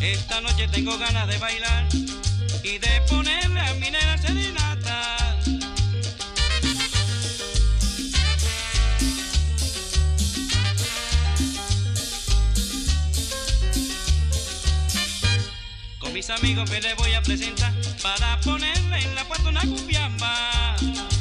Esta noche tengo ganas de bailar y de ponerle a mi nena serenata. Con mis amigos me le voy a presentar para ponerle en la puerta una cumbiamba.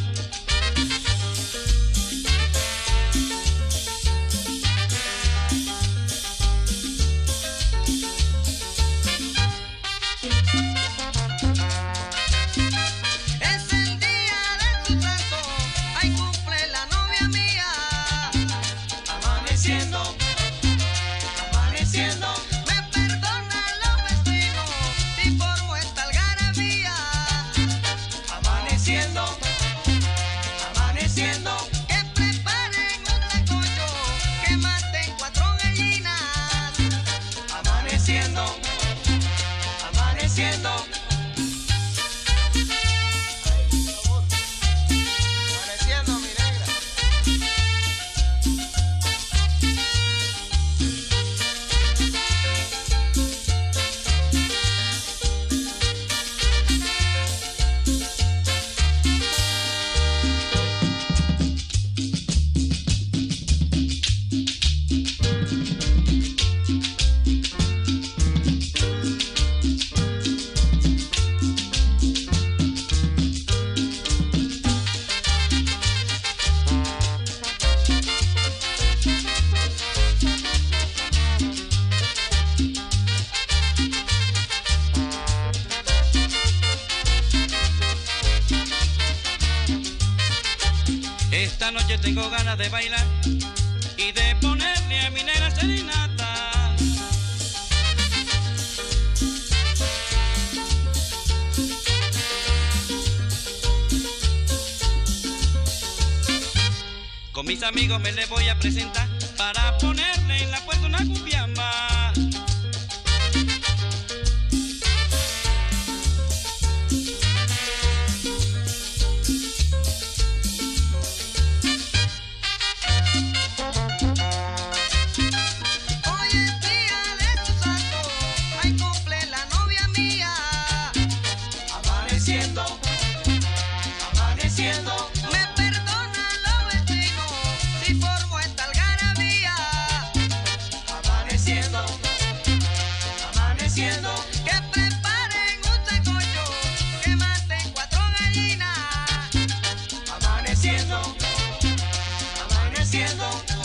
Esta noche tengo ganas de bailar y de ponerle a mi nena serenata. Con mis amigos me le voy a presentar para ponerle en la puerta una cumbiamba. Me perdonan los vecinos si formo esta algarabía. Amaneciendo, amaneciendo. Que preparen un sancocho, que maten 4 gallinas. Amaneciendo, amaneciendo.